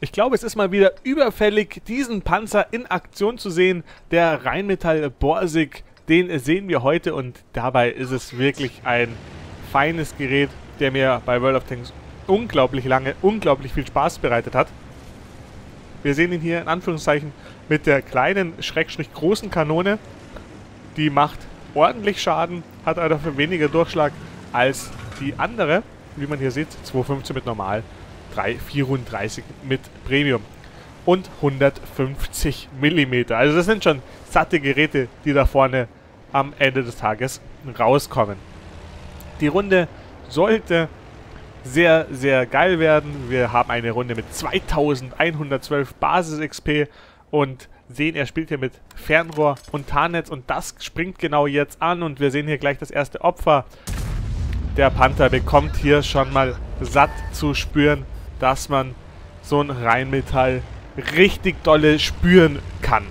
Ich glaube, es ist mal wieder überfällig, diesen Panzer in Aktion zu sehen. Der Rheinmetall Borsig, den sehen wir heute und dabei ist es wirklich ein feines Gerät, der mir bei World of Tanks unglaublich viel Spaß bereitet hat. Wir sehen ihn hier in Anführungszeichen mit der kleinen, / großen Kanone. Die macht ordentlich Schaden, hat aber dafür weniger Durchschlag als die andere. Wie man hier sieht, 215 mit Normal, 334 mit Premium und 150 mm. Also das sind schon satte Geräte, die da vorne am Ende des Tages rauskommen. Die Runde sollte sehr, sehr geil werden. Wir haben eine Runde mit 2112 Basis-XP und sehen, er spielt hier mit Fernrohr und Tarnnetz und das springt genau jetzt an und wir sehen hier gleich das erste Opfer. Der Panther bekommt hier schon mal satt zu spüren, dass man so ein Rheinmetall richtig dolle spüren kann.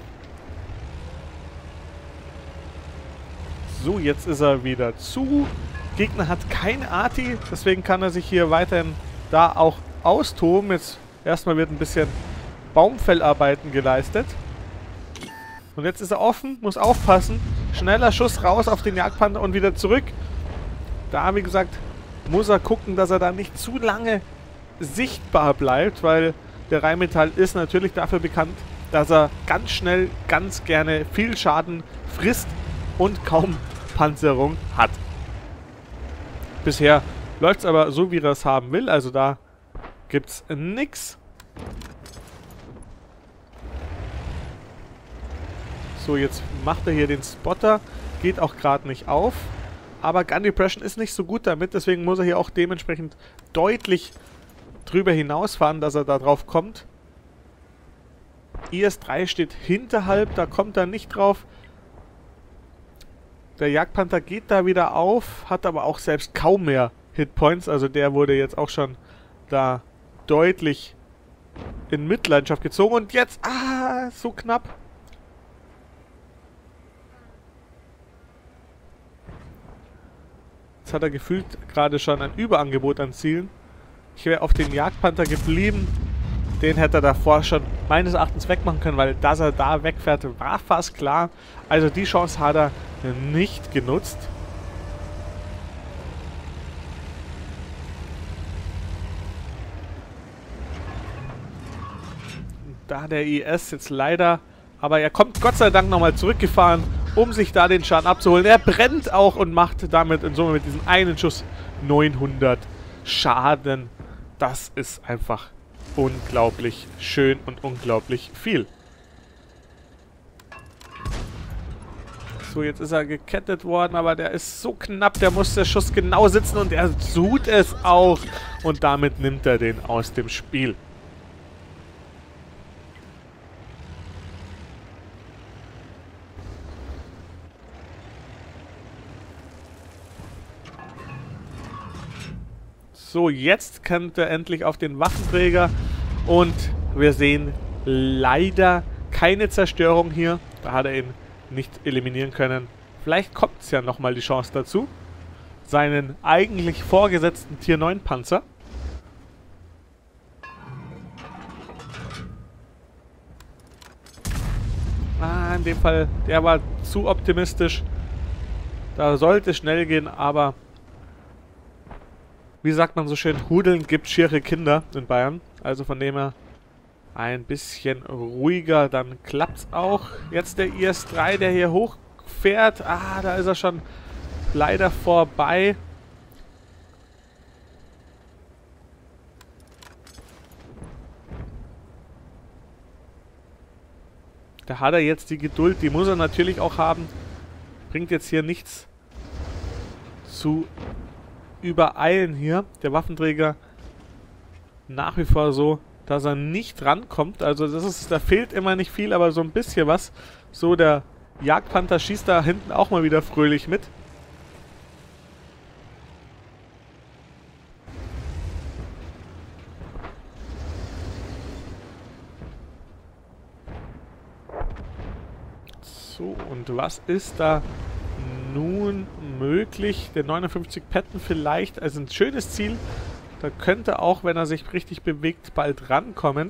So, jetzt ist er wieder zu. Gegner hat keine Arti, deswegen kann er sich hier weiterhin da auch austoben. Jetzt erstmal wird ein bisschen Baumfellarbeiten geleistet. Und jetzt ist er offen, muss aufpassen. Schneller Schuss raus auf den Jagdpanther und wieder zurück. Da, wie gesagt, muss er gucken, dass er da nicht zu lange sichtbar bleibt, weil der Rheinmetall ist natürlich dafür bekannt, dass er ganz schnell, ganz gerne viel Schaden frisst und kaum Panzerung hat. Bisher läuft es aber so, wie er es haben will, also da gibt es nichts. So, jetzt macht er hier den Spotter, geht auch gerade nicht auf. Aber Gun Depression ist nicht so gut damit, deswegen muss er hier auch dementsprechend deutlich drüber hinausfahren, dass er da drauf kommt. IS-3 steht hinterhalb, da kommt er nicht drauf. Der Jagdpanther geht da wieder auf, hat aber auch selbst kaum mehr Hitpoints, also der wurde jetzt auch schon da deutlich in Mitleidenschaft gezogen und jetzt, so knapp. Jetzt hat er gefühlt gerade schon ein Überangebot an Zielen. Ich wäre auf den Jagdpanther geblieben. Den hätte er davor schon meines Erachtens wegmachen können, weil dass er da wegfährt, war fast klar. Also die Chance hat er nicht genutzt. Da der IS jetzt leider, aber er kommt Gott sei Dank nochmal zurückgefahren, um sich da den Schaden abzuholen. Er brennt auch und macht damit in Summe mit diesem einen Schuss 900 Schaden. Das ist einfach unglaublich schön und unglaublich viel. So, jetzt ist er gekettet worden, aber der ist so knapp, der muss der Schuss genau sitzen und er tut es auch. Und damit nimmt er den aus dem Spiel. So, jetzt kommt er endlich auf den Waffenträger und wir sehen leider keine Zerstörung hier. Da hat er ihn nicht eliminieren können. Vielleicht kommt es ja nochmal die Chance dazu. Seinen eigentlich vorgesetzten Tier 9 Panzer. In dem Fall, der war zu optimistisch. Da sollte es schnell gehen, aber wie sagt man so schön, Hudeln gibt schiere Kinder in Bayern. Also von dem her ein bisschen ruhiger, dann klappt's auch. Jetzt der IS-3, der hier hochfährt. Da ist er schon leider vorbei. Da hat er jetzt die Geduld, die muss er natürlich auch haben. Bringt jetzt hier nichts zu übereilen hier. Der Waffenträger nach wie vor so, dass er nicht rankommt. Also da fehlt immer nicht viel, aber so ein bisschen was. So, der Jagdpanther schießt da hinten auch mal wieder fröhlich mit. So, und was ist da nun möglich? Der 59 Patton vielleicht, also ein schönes Ziel. Da könnte auch, wenn er sich richtig bewegt, bald rankommen.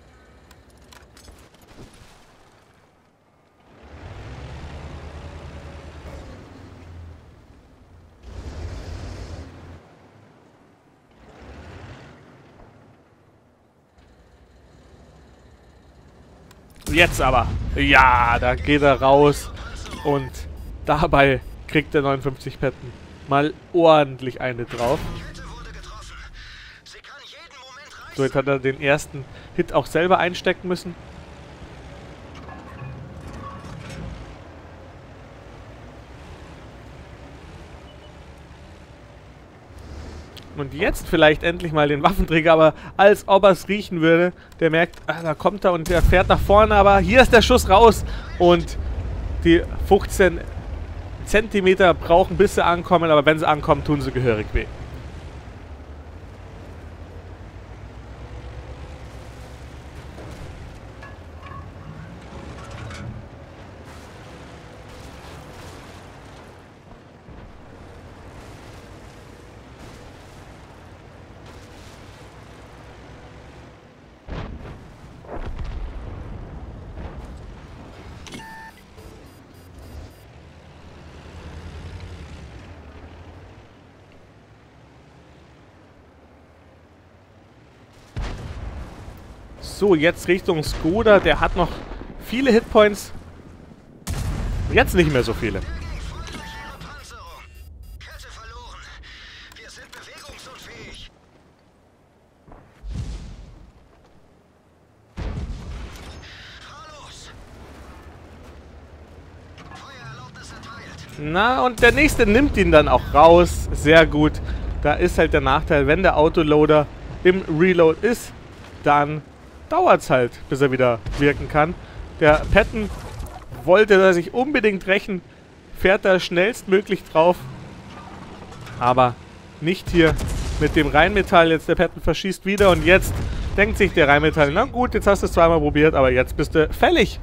Jetzt aber. Ja, da geht er raus. Und dabei kriegt der 59 Patton mal ordentlich eine drauf. So, jetzt hat er den ersten Hit auch selber einstecken müssen. Und jetzt vielleicht endlich mal den Waffenträger, aber als ob er es riechen würde. Der merkt, da kommt er und der fährt nach vorne, aber hier ist der Schuss raus. Und die 15 Zentimeter brauchen, bis sie ankommen, aber wenn sie ankommen, tun sie gehörig weh. So, jetzt Richtung Skoda. Der hat noch viele Hitpoints. Jetzt nicht mehr so viele. Na, und der nächste nimmt ihn dann auch raus. Sehr gut. Da ist halt der Nachteil, wenn der Autoloader im Reload ist, dann dauert es halt, bis er wieder wirken kann. Der Patton wollte da sich unbedingt rächen, fährt da schnellstmöglich drauf, aber nicht hier mit dem Rheinmetall. Jetzt der Patton verschießt wieder und jetzt denkt sich der Rheinmetall, na gut, jetzt hast du es zweimal probiert, aber jetzt bist du fällig.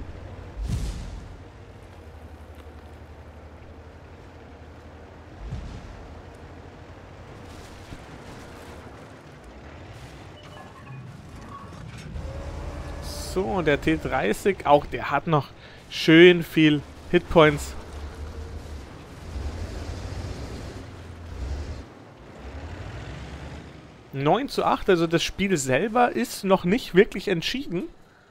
So, und der T30, auch der hat noch schön viel Hitpoints. (9:8), also das Spiel selber ist noch nicht wirklich entschieden.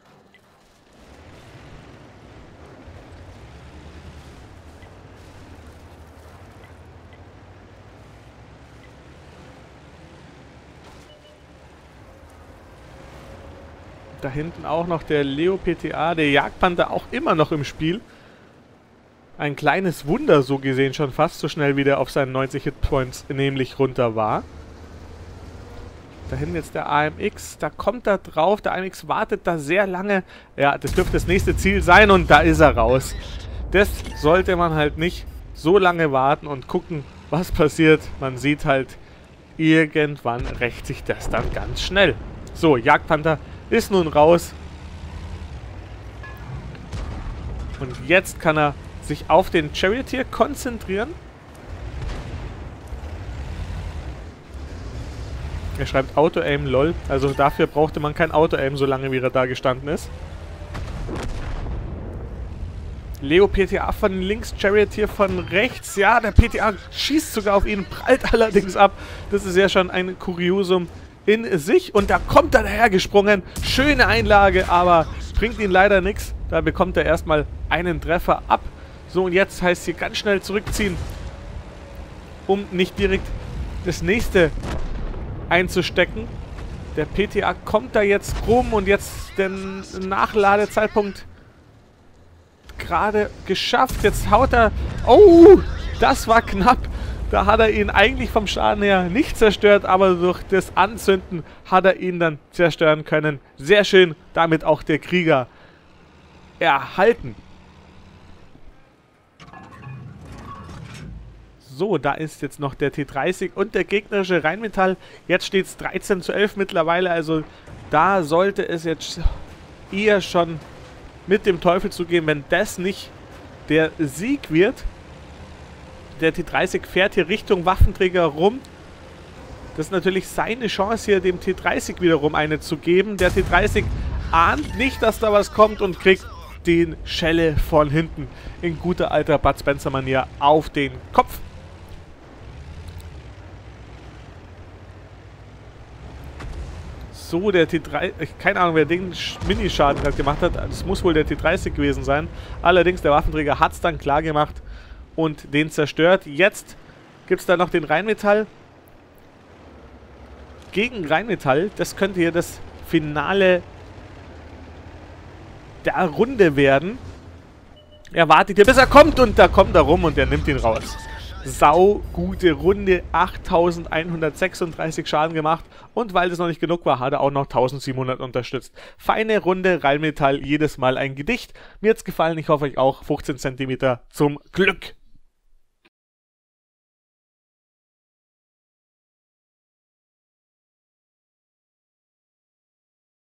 Da hinten auch noch der Leo PTA, der Jagdpanther auch immer noch im Spiel. Ein kleines Wunder, so gesehen schon fast, so schnell wie der auf seinen 90 Hitpoints nämlich runter war. Da hinten jetzt der AMX, da kommt er drauf, der AMX wartet da sehr lange. Ja, das dürfte das nächste Ziel sein und da ist er raus. Das sollte man halt nicht so lange warten und gucken, was passiert. Man sieht halt, irgendwann rächt sich das dann ganz schnell. So, Jagdpanther ist nun raus. Und jetzt kann er sich auf den Charioteer konzentrieren. Er schreibt Auto-Aim, lol. Also dafür brauchte man kein Auto-Aim, so lange wie er da gestanden ist. Leo PTA von links, Charioteer von rechts. Ja, der PTA schießt sogar auf ihn, prallt allerdings ab. Das ist ja schon ein Kuriosum in sich. Und da kommt er dahergesprungen. Schöne Einlage, aber bringt ihn leider nichts. Da bekommt er erstmal einen Treffer ab. So, und jetzt heißt es hier ganz schnell zurückziehen, um nicht direkt das nächste einzustecken. Der PTA kommt da jetzt rum und jetzt den Nachladezeitpunkt gerade geschafft. Jetzt haut er... Oh, das war knapp. Da hat er ihn eigentlich vom Schaden her nicht zerstört, aber durch das Anzünden hat er ihn dann zerstören können. Sehr schön, damit auch der Krieger erhalten. So, da ist jetzt noch der T30 und der gegnerische Rheinmetall. Jetzt steht es 13:11 mittlerweile, also da sollte es jetzt eher schon mit dem Teufel zugehen, wenn das nicht der Sieg wird. Der T30 fährt hier Richtung Waffenträger rum. Das ist natürlich seine Chance hier, dem T30 wiederum eine zu geben. Der T30 ahnt nicht, dass da was kommt und kriegt den Schelle von hinten in guter alter Bud Spencer-Manier auf den Kopf. So, der T30, keine Ahnung, wer den Minischaden gerade gemacht hat. Das muss wohl der T30 gewesen sein. Allerdings, der Waffenträger hat es dann klar gemacht und den zerstört. Jetzt gibt es da noch den Rheinmetall gegen Rheinmetall. Das könnte hier das Finale der Runde werden. Er wartet hier, bis er kommt und da kommt er rum und er nimmt ihn raus. Sau gute Runde, 8136 Schaden gemacht und weil das noch nicht genug war, hat er auch noch 1700 unterstützt. Feine Runde, Rheinmetall, jedes Mal ein Gedicht. Mir hat's gefallen, ich hoffe euch auch. 15 cm zum Glück.